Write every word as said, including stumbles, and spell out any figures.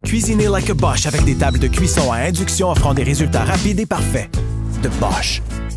Cuisinez like a Bosch avec des tables de cuisson à induction offrant des résultats rapides et parfaits. De Bosch.